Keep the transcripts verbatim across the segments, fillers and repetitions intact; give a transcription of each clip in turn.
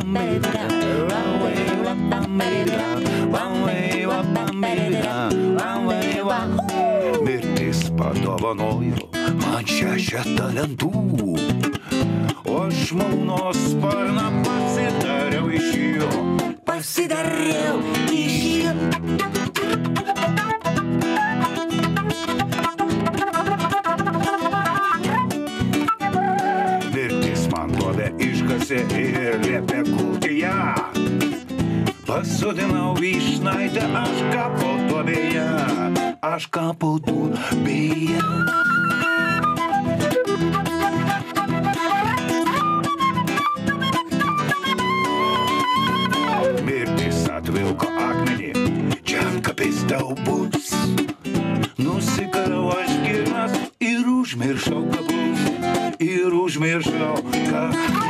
Mirtis padovanojo man šešetą lentų, o žmonos sparną pasidariau iš jo. Pasidariau iš jo. Mirtis man duobę iškasė ir liepė kulti ją. Pasodinau vyšnaitę, aš kapau duobėje, aš kapau duobėje. Mirtis atvilko akmenį, čia kapis tau bus. Nusikarau aš girnas ir užmiršau kapus, ir užmiršau kapus.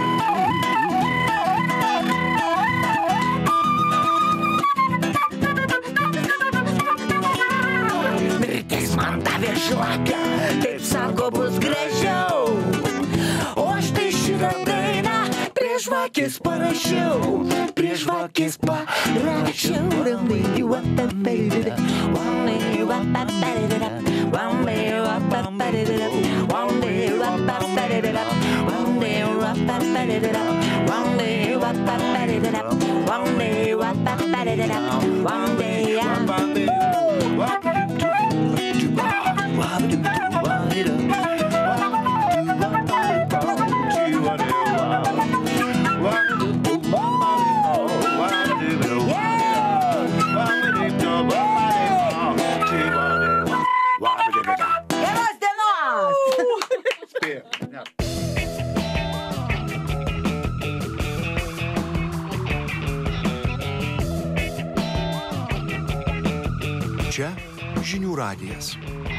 Žvakę, taip sako, bus gražiau. O aš tai šitą dainą prie žvakės parašiau, prie žvakės parašiau. Geros dienos! Čia Žinių radijas.